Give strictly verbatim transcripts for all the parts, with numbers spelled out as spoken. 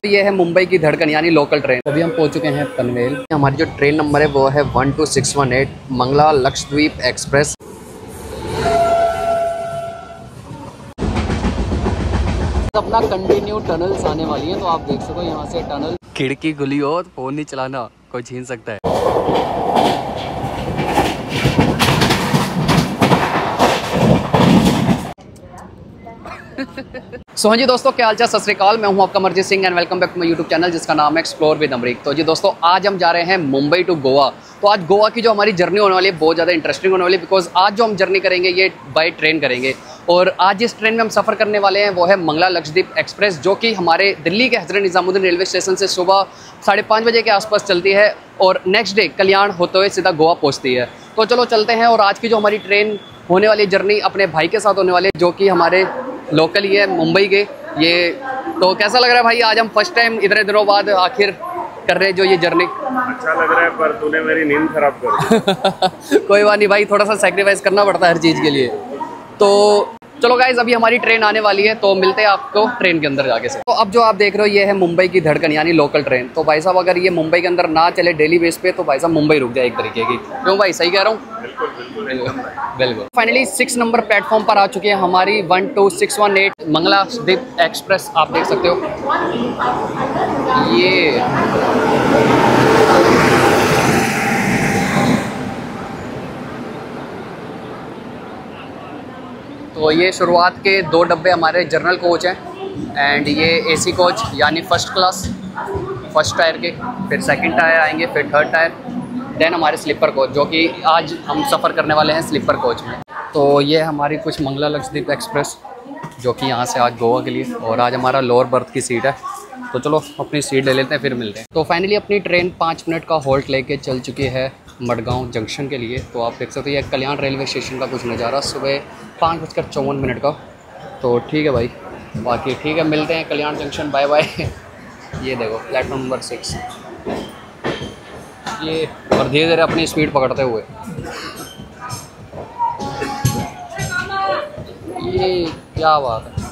ये है मुंबई की धड़कन यानी लोकल ट्रेन। अभी हम पहुंच चुके हैं पनवेल। हमारी जो ट्रेन नंबर है वो है one two six one eight Mangala Lakshadweep express. अपना कंटिन्यू टनल्स आने वाली है, तो आप देख सको यहाँ से टनल। खिड़की खुली हो तो फोन नहीं चलाना, कोई छीन सकता है। सो हाँ जी दोस्तों, क्या हाल चाल, सत श्री अकाल। मैं हूं आपका Amarjeet Singh and welcome back to my YouTube channel जिसका नाम है एक्सप्लोर विद अमरीक। तो जी दोस्तों, आज हम जा रहे हैं मुंबई टू गोवा। तो आज गोवा की जो हमारी जर्नी होने वाली है बहुत ज़्यादा इंटरेस्टिंग होने वाली है, बिकॉज आज जो हम जर्नी करेंगे ये बाय ट्रेन करेंगे। और आज जिस ट्रेन में हम सफ़र करने वाले हैं वो है मंगला लक्षद्वीप एक्सप्रेस, जो कि हमारे दिल्ली के हज़रत निज़ामुद्दीन रेलवे स्टेशन से सुबह साढ़े पाँच बजे के आसपास चलती है और नेक्स्ट डे कल्याण होते हुए सीधा गोवा पहुँचती है। तो चलो चलते हैं। और आज की जो हमारी ट्रेन होने वाली जर्नी अपने भाई के साथ होने वाली है, जो कि हमारे लोकल ही है मुंबई के। ये तो कैसा लग रहा है भाई, आज हम फर्स्ट टाइम इतने दिनों बाद आखिर कर रहे हैं जो ये जर्नी? अच्छा लग रहा है, पर तूने मेरी नींद खराब कर दी। कोई बात नहीं भाई, थोड़ा सा सैक्रिफाइस करना पड़ता है हर चीज़ के लिए। तो चलो गाइज, अभी हमारी ट्रेन आने वाली है, तो मिलते हैं आपको ट्रेन के अंदर जाके से। तो अब जो आप देख रहे हो ये है मुंबई की धड़कन यानी लोकल ट्रेन। तो भाई साहब, अगर ये मुंबई के अंदर ना चले डेली बेस पे तो भाई साहब मुंबई रुक जाए एक तरीके की। क्यों भाई, सही कह रहा हूँ? बिल्कुल बिल्कुल बिल्कुल। फाइनली सिक्स नंबर प्लेटफॉर्म पर आ चुकी है हमारी one two six one eight Mangala Lakshadweep express. आप देख सकते हो ये तो ये शुरुआत के दो डब्बे हमारे जर्नल कोच हैं एंड ये एसी कोच यानी फ़र्स्ट क्लास फर्स्ट टायर के, फिर सेकंड टायर आएंगे, फिर थर्ड टायर, देन हमारे स्लीपर कोच, जो कि आज हम सफ़र करने वाले हैं स्लीपर कोच में। तो ये हमारी कुछ मंगला लक्षद्वीप एक्सप्रेस जो कि यहाँ से आज गोवा के लिए, और आज हमारा लोअर बर्थ की सीट है। तो चलो अपनी सीट ले लेते हैं, फिर मिलते हैं। तो फाइनली अपनी ट्रेन पाँच मिनट का होल्ट लेके चल चुकी है मडगांव जंक्शन के लिए। तो आप देख सकते हो ये कल्याण रेलवे स्टेशन का कुछ नज़ारा सुबह पाँच बजकर चौवन मिनट का। तो ठीक है भाई, बाकी ठीक है, मिलते हैं कल्याण जंक्शन, बाय बाय। ये देखो प्लेटफॉर्म नंबर सिक्स, ये और धीरे धीरे अपनी स्पीड पकड़ते हुए ये क्या बात है।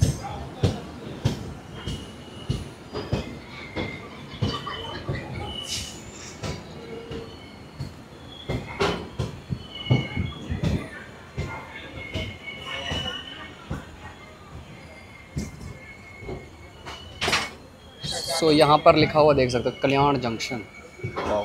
सो so, यहाँ पर लिखा हुआ देख सकते हो Kalyan junction. Wow,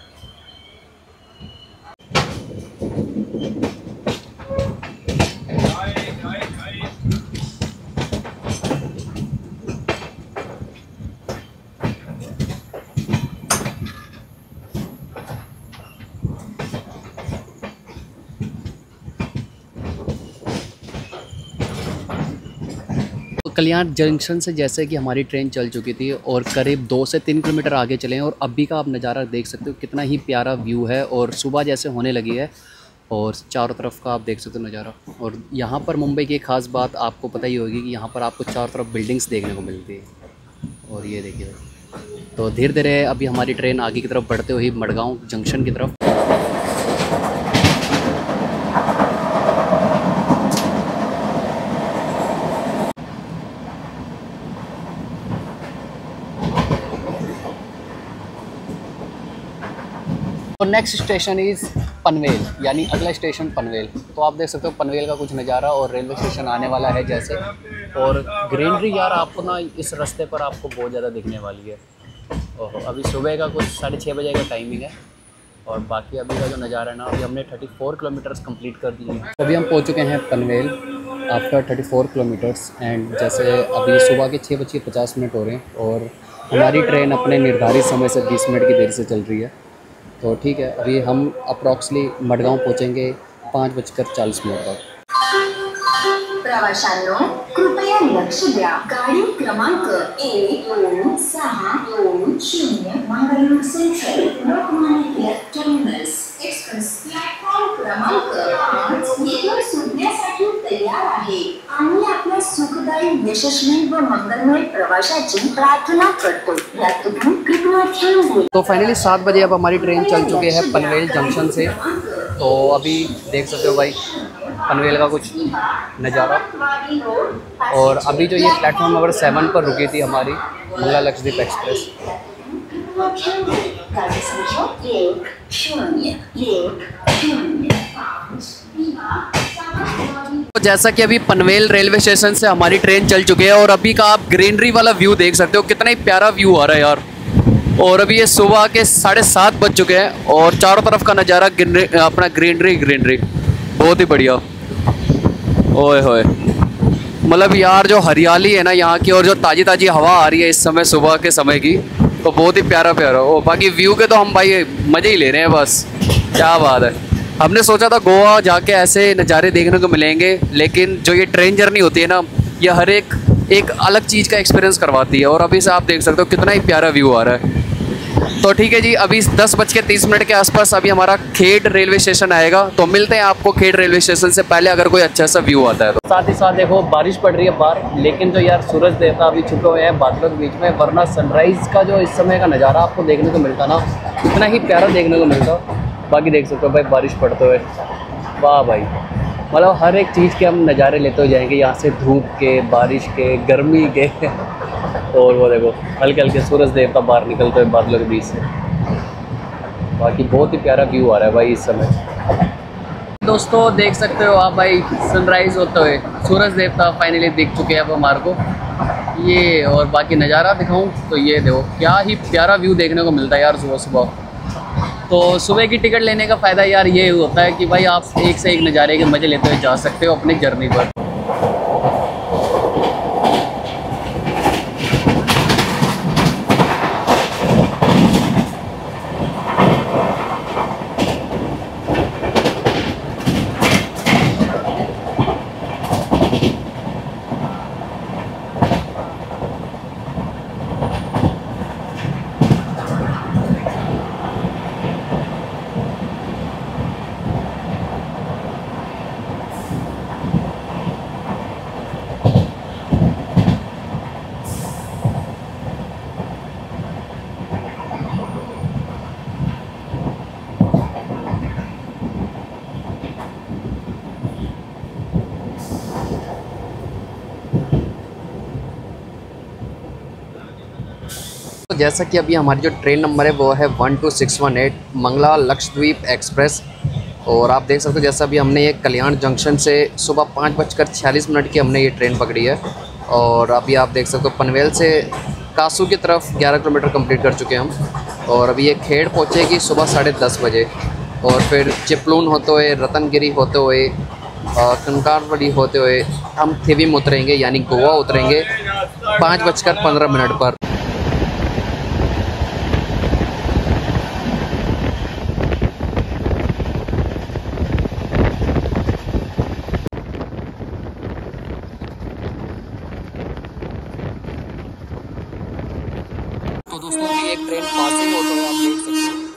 Kalyan junction से जैसे कि हमारी ट्रेन चल चुकी थी और करीब दो से तीन किलोमीटर आगे चले, और अभी का आप नज़ारा देख सकते हो कितना ही प्यारा व्यू है। और सुबह जैसे होने लगी है और चारों तरफ का आप देख सकते हो नज़ारा। और यहाँ पर मुंबई की एक ख़ास बात आपको पता ही होगी कि यहाँ पर आपको चारों तरफ बिल्डिंग्स देखने को मिलती है। और ये देखिए, तो धीरे धीरे अभी हमारी ट्रेन आगे की तरफ बढ़ते हुए मडगांव जंक्शन की तरफ। तो नेक्स्ट स्टेशन इज़ पनवेल, यानी अगला स्टेशन पनवेल। तो आप देख सकते हो पनवेल का कुछ नज़ारा, और रेलवे स्टेशन आने वाला है जैसे। और ग्रीनरी यार आपको ना इस रास्ते पर आपको बहुत ज़्यादा दिखने वाली है। ओहो, अभी सुबह का कुछ साढ़े छः बजे का टाइमिंग है, और बाकी अभी का जो नज़ारा है ना, अभी हमने थर्टी फोर किलोमीटर्स कंप्लीट कर दिए हैं। अभी हम पहुँच चुके हैं Panvel after thirty four kilometres and जैसे अभी सुबह के छः बजे पचास मिनट हो रहे हैं, और हमारी ट्रेन अपने निर्धारित समय से बीस मिनट की देर से चल रही है। तो ठीक है, अभी हम अप्रॉक्सली मडगांव पहुंचेंगे पाँच बजकर चालीस मिनट पर। प्रवाशांनो कृपया लक्ष द्या, गाडी क्रमांक एक दोन सहा दोन शून्य Mangalore central Lokmanya Tilak terminus express platform क्रमांक पाच येथून सुटण्यासाठी तयार आहे। आम्ही आपल्या सुखदायी, यशस्वी व मंगलमय प्रवासाची प्रार्थना करतो। यातून कृपया ध्यान दें। तो फाइनली सात बजे अब हमारी ट्रेन चल चुकी है पनवेल जंक्शन से। तो अभी देख सकते हो भाई पनवेल का कुछ नज़ारा। और अभी जो ये प्लेटफॉर्म नंबर सेवन पर रुकी थी हमारी मंगला लक्षद्वीप एक्सप्रेस। तो जैसा कि अभी पनवेल रेलवे स्टेशन से हमारी ट्रेन चल चुकी है और अभी का आप ग्रीनरी वाला व्यू देख सकते हो, कितना ही प्यारा व्यू आ रहा है यार। और अभी ये सुबह के साढ़े सात बज चुके हैं और चारों तरफ का नज़ारा अपना ग्रीनरी ग्रीनरी बहुत ही बढ़िया। ओए होए, मतलब यार जो हरियाली है ना यहाँ की और जो ताज़ी ताज़ी हवा आ रही है इस समय सुबह के समय की, तो बहुत ही प्यारा प्यारा। ओ बाकी व्यू के तो हम भाई मज़े ही ले रहे हैं बस, क्या बात है। हमने सोचा था गोवा जाके ऐसे नज़ारे देखने को मिलेंगे, लेकिन जो ये ट्रेन जर्नी होती है ना, ये हर एक एक अलग चीज़ का एक्सपीरियंस करवाती है। और अभी से आप देख सकते हो कितना ही प्यारा व्यू आ रहा है। तो ठीक है जी, अभी दस बज के तीस मिनट के आसपास अभी हमारा खेड़ रेलवे स्टेशन आएगा, तो मिलते हैं आपको खेड़ रेलवे स्टेशन से पहले अगर कोई अच्छा सा व्यू आता है तो। साथ ही साथ देखो बारिश पड़ रही है बाहर, लेकिन जो यार सूरज देवता अभी छुपे हुए हैं बादलों के बीच में, वरना सनराइज़ का जो इस समय का नज़ारा आपको देखने को मिलता ना, इतना ही प्यारा देखने को मिलता। बाकी देख सकते हो भाई बारिश पड़ते हुए, वाह भाई, मतलब हर एक चीज़ के हम नज़ारे लेते हो जाएंगे यहाँ से, धूप के, बारिश के, गर्मी के। और वो देखो हल्के हल्के सूरज देवता बाहर निकलते हुए बादलों के बीच से। बाकी बहुत ही प्यारा व्यू आ रहा है भाई इस समय। दोस्तों देख सकते हो आप भाई सनराइज़ होते हुए सूरज देवता फाइनली दिख चुके हैं अब हमारे को ये। और बाकी नज़ारा दिखाऊं तो ये देखो क्या ही प्यारा व्यू देखने को मिलता है यार सुबह सुबह। तो सुबह की टिकट लेने का फ़ायदा यार ये होता है कि भाई आप एक से एक नज़ारे के मज़े लेते हुए जा सकते हो अपनी जर्नी पर। तो जैसा कि अभी हमारी जो ट्रेन नंबर है वो है one two six one eight Mangala Lakshadweep express. और आप देख सकते हो जैसा अभी हमने ये कल्याण जंक्शन से सुबह पाँच बजकर छियालीस मिनट की हमने ये ट्रेन पकड़ी है। और अभी आप देख सकते हो पनवेल से कासू की तरफ ग्यारह किलोमीटर कंप्लीट कर चुके हैं हम। और अभी ये खेड़ पहुँचेगी सुबह साढ़े दस बजे और फिर चिपलून होते हुए, रतनगिरी होते हुए, कंकारवली होते हुए हम थिविम उतरेंगे यानी गोवा उतरेंगे पाँच बजकर पंद्रह मिनट पर। तो दोस्तों अभी एक ट्रेन पासिंग होता है, आप देख सकते हो।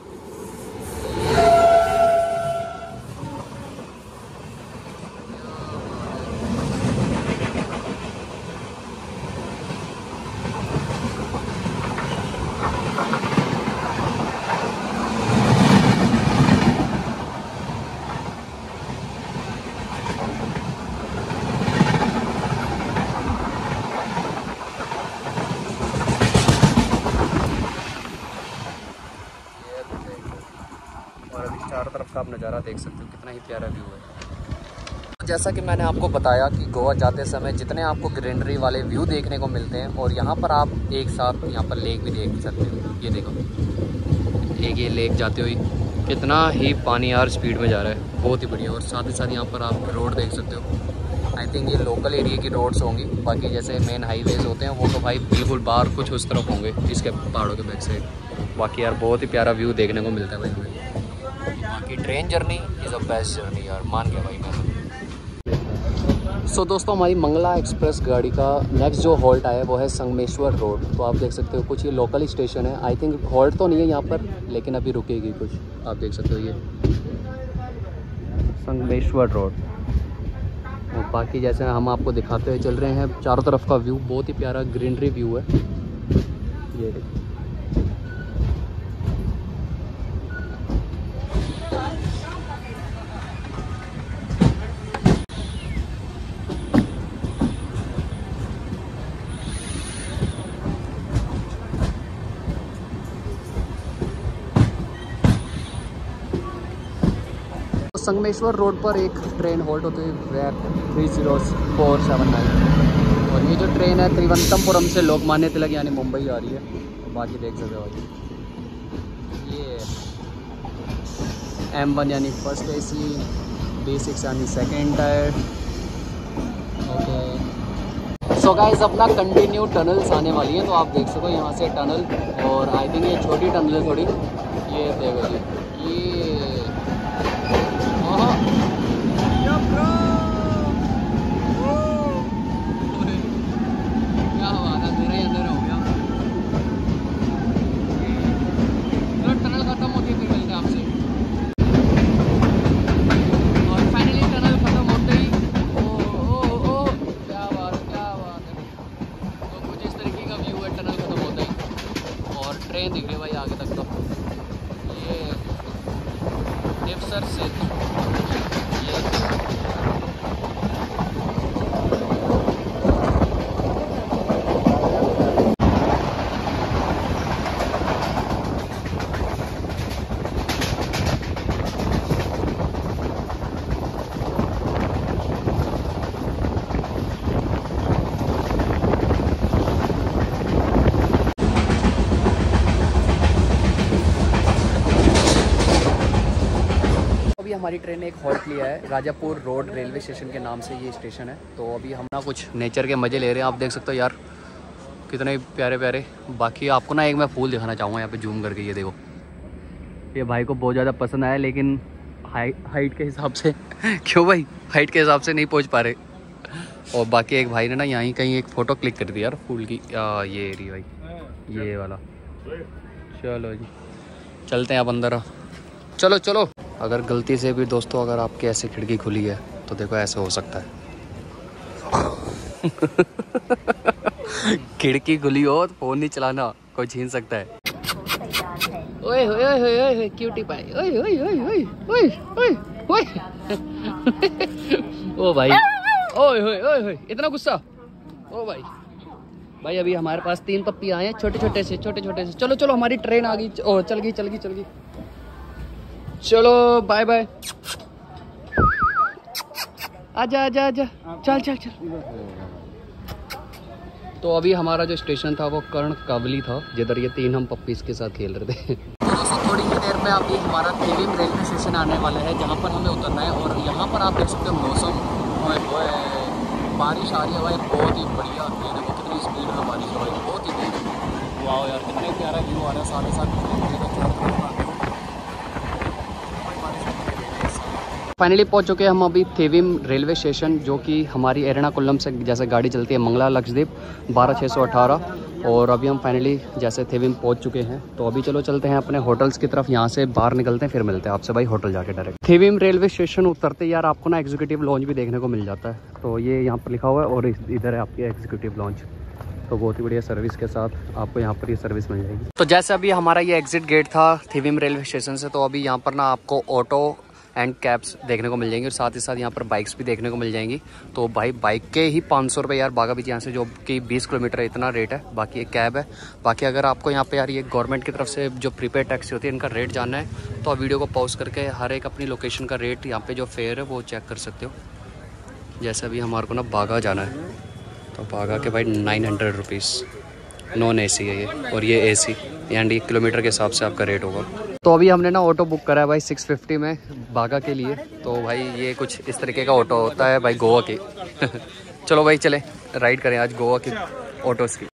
और अभी चारों तरफ का आप नज़ारा देख सकते हो, कितना ही प्यारा व्यू है। जैसा कि मैंने आपको बताया कि गोवा जाते समय जितने आपको ग्रीनरी वाले व्यू देखने को मिलते हैं, और यहाँ पर आप एक साथ यहाँ पर लेक भी देख सकते हो। ये देखो एक ये लेक जाते हुए कितना ही पानी यार स्पीड में जा रहा है, बहुत ही बढ़िया। और साथ ही साथ यहाँ पर आप रोड देख सकते हो। आई थिंक ये लोकल एरिया की रोड्स होंगी, बाकी जैसे मेन हाईवेज़ होते हैं वो तो भाई बिल्कुल बाहर कुछ उस तरफ होंगे इसके पहाड़ों के बैक साइड। बाकी यार बहुत ही प्यारा व्यू देखने को मिलता है भाई हमें। बाकी train journey is a best journey यार, मान गया भाई मैं। सो so, दोस्तों हमारी मंगला एक्सप्रेस गाड़ी का नेक्स्ट जो हॉल्ट आया है वो है संगमेश्वर रोड। तो आप देख सकते हो कुछ ये लोकल स्टेशन है, आई थिंक हॉल्ट तो नहीं है यहाँ पर, लेकिन अभी रुकेगी कुछ। आप देख सकते हो ये संगमेश्वर रोड। और बाकी जैसे हम आपको दिखाते हुए चल रहे हैं, चारों तरफ का व्यू बहुत ही प्यारा ग्रीनरी व्यू है। ये देखिए संगमेश्वर रोड पर एक ट्रेन होल्ड होती है वैप three zero four seven nine. और ये जो ट्रेन है त्रिवंतमपुरम से लोकमान्य तिलक यानी मुंबई आ रही है। बाकी देख सकते हो ये एम वन यानी first A C, B six यानी second tier. Okay so guys अपना कंटिन्यू टनल्स आने वाली है, तो आप देख सको यहाँ से टनल। और आई थिंक ये छोटी टनल है थोड़ी, ये देखो जी ये क्या बात है, मेरा ही अंदर हो गया। तो टनल खत्म होती है फिर मिलते हैं आपसे। और फाइनली टनल खत्म होते ही ओ ओ ओ क्या बात क्या बात है। तो कुछ इस तरीके का व्यू है टनल खत्म होते ही। और ट्रेन दिख रही है भाई आगे तक। तो ये देवसर से हमारी ट्रेन ने एक हॉल्ट लिया है। राजापुर रोड रेलवे स्टेशन के नाम से ये स्टेशन है। तो अभी हम ना कुछ नेचर के मज़े ले रहे हैं। आप देख सकते हो यार कितने प्यारे प्यारे। बाकी आपको ना एक मैं फूल दिखाना चाहूँगा यहाँ पे जूम करके। ये देखो, ये भाई को बहुत ज़्यादा पसंद आया, लेकिन हाई हाइट के हिसाब से क्यों भाई हाइट के हिसाब से नहीं पहुँच पा रहे। और बाकी एक भाई ने ना यहाँ कहीं एक फ़ोटो क्लिक कर दी यार फूल की। आ, ये रही भाई ये वाला। चलो जी चलते हैं आप अंदर। चलो चलो। अगर गलती से भी दोस्तों अगर आपकी ऐसे खिड़की खुली है तो देखो ऐसे हो सकता है। खिड़की खुली हो तो फोन नहीं चलाना, कोई छीन सकता है। ओए ओए ओए ओए क्यूटी पाई। ओए ओए ओए ओए ओए ओए ओए ओ भाई ओए ओए ओए ओए इतना गुस्सा। ओ भाई भाई अभी हमारे पास तीन पप्पी आए हैं छोटे छोटे से छोटे छोटे से। चलो चलो हमारी ट्रेन आ गई। ओ चल गई चल गई चल गई। चलो बाय बाय। आजा आजा आजा चल चल चल। तो अभी हमारा जो स्टेशन था वो कर्ण कावली था, जिधर ये तीन हम पप्पीज के साथ खेल रहे थे। दोस्तों थोड़ी ही देर में अभी हमारा थेविम रेलवे स्टेशन आने वाला है, जहाँ पर हमें उतरना है। और यहाँ पर आप देख सकते हो मौसम बारिश आ रही है भाई, बहुत ही बढ़िया। ये देखो कितनी स्पीड में बारिश हो रही है, बहुत ही तेज। वाह यार कितना प्यारा व्यू आ रहा है। साढ़े सात फाइनली पहुंच चुके हैं हम अभी थेविम रेलवे स्टेशन, जो कि हमारी एर्नाकुलम से जैसे गाड़ी चलती है मंगला लक्षद्वीप बारह छः सौ अठारह। और अभी हम फाइनली जैसे थेविम पहुंच चुके हैं। तो अभी चलो चलते हैं अपने होटल्स की तरफ। यहाँ से बाहर निकलते हैं फिर मिलते हैं आपसे भाई होटल जाके डायरेक्ट। थेविम रेलवे स्टेशन उतरते यार आपको ना एग्जीक्यूटिव लॉन्च भी देखने को मिल जाता है। तो ये यहाँ पर लिखा हुआ है और इधर है आपकी एग्जीक्यूटिव लॉन्च। तो बहुत ही बढ़िया सर्विस के साथ आपको यहाँ पर ये सर्विस मिल जाएगी। तो जैसे अभी हमारा ये एग्जिट गेट था थेविम रेलवे स्टेशन से, तो अभी यहाँ पर ना आपको ऑटो एंड कैब्स देखने को मिल जाएंगी और साथ ही साथ यहाँ पर बाइक्स भी देखने को मिल जाएंगी। तो भाई बाइक के ही पाँच सौ रुपये यार बागा बीच यहाँ से, जो कि बीस किलोमीटर है, इतना रेट है। बाकी एक कैब है। बाकी अगर आपको यहाँ पे यार ये गवर्नमेंट की तरफ से जो प्रीपेड टैक्सी होती है इनका रेट जानना है तो आप वीडियो को पॉज करके हर एक अपनी लोकेशन का रेट यहाँ पे जो फेयर है वो चेक कर सकते हो। जैसे अभी हमारे को ना बागा जाना है, तो बागा के भाई nine hundred rupees non A C है ये, और ये ए सी यानी एक किलोमीटर के हिसाब से आपका रेट होगा। तो अभी हमने ना ऑटो बुक करा है भाई सिक्स फिफ्टी में बागा के लिए। तो भाई ये कुछ इस तरीके का ऑटो होता है भाई गोवा के। चलो भाई चले राइड करें आज गोवा के ऑटोस की।